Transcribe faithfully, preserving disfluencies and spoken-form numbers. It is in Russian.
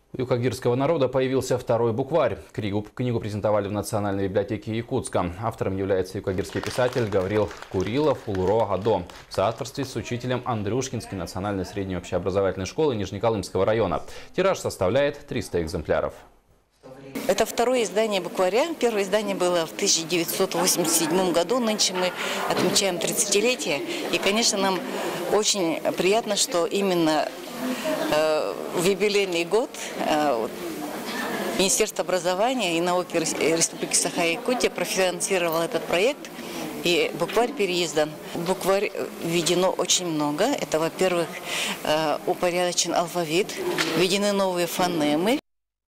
У юкагирского народа появился второй букварь. Книгу, книгу презентовали в Национальной библиотеке Якутска. Автором является юкагирский писатель Гаврил Курилов Улуро Адо в соавторстве с учителем Андрюшкинской национальной средней общеобразовательной школы Нижнеколымского района. Тираж составляет триста экземпляров. Это второе издание букваря. Первое издание было в тысяча девятьсот восемьдесят седьмом году. Нынче мы отмечаем тридцатилетие. И, конечно, нам очень приятно, что именно э, в юбилейный год э, Министерство образования и науки Республики Саха-Якутия профинансировало этот проект. И букварь переиздан. В букварь введено очень много. Это, во-первых, упорядочен алфавит, введены новые фонемы,